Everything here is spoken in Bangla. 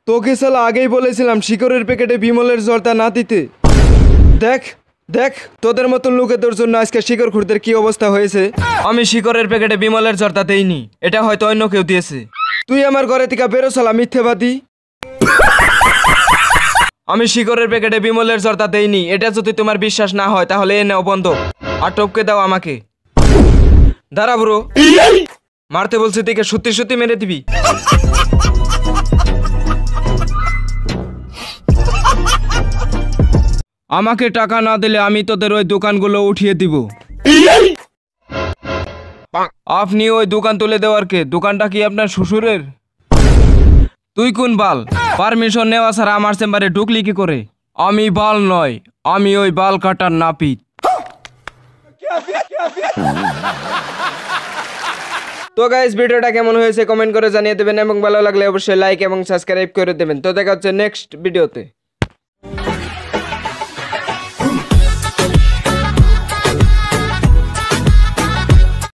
তোকে শালা আগেই বলেছিলাম শিকড়ের প্যাকেটে বিমলের জর্দা না দিতে। দেখ দেখ তোদের মতন লোকেদের জন্য আজকে শিকড় খুঁড়দের কি অবস্থা হয়েছে। আমি শিকড়ের প্যাকেটে বিমলের জর্দা দেইনি, এটা হয়তো অন্য কেউ দিয়েছে। তুই আমার ঘরে থেকে বেরো শালা মিথ্যেবাদী। আমি শিকড়ের প্যাকেটে বিমলের জর্দা দেইনি, এটা যদি তোমার বিশ্বাস না হয় তাহলে এ নাও বন্ধ আর টপকে দাও আমাকে। দাঁড়া ব্রো, মারতে বলছি দেখে সত্যি সত্যি মেরে দিবি। আমাকে টাকা না দিলে আমি তোদের ওই দোকানগুলো উঠিয়ে দিব। আপনি ওই দোকান তুলে দেওয়ার কে? দোকানটা কি আপনার শ্বশুরের? তুই কোন বাল? পারমিশন নেওয়া ছাড়া আমার চেম্বারে ঢুকলি কি করে? আমি বাল নয়, আমি ওই বাল কাটার নাপিত। তো গাইস ভিডিওটা কেমন হয়েছে কমেন্ট করে জানিয়ে দেবেন এবং ভালো লাগলে অবশ্যই লাইক এবং সাবস্ক্রাইব করে দেবেন। তো দেখা হচ্ছে নেক্সট ভিডিওতে।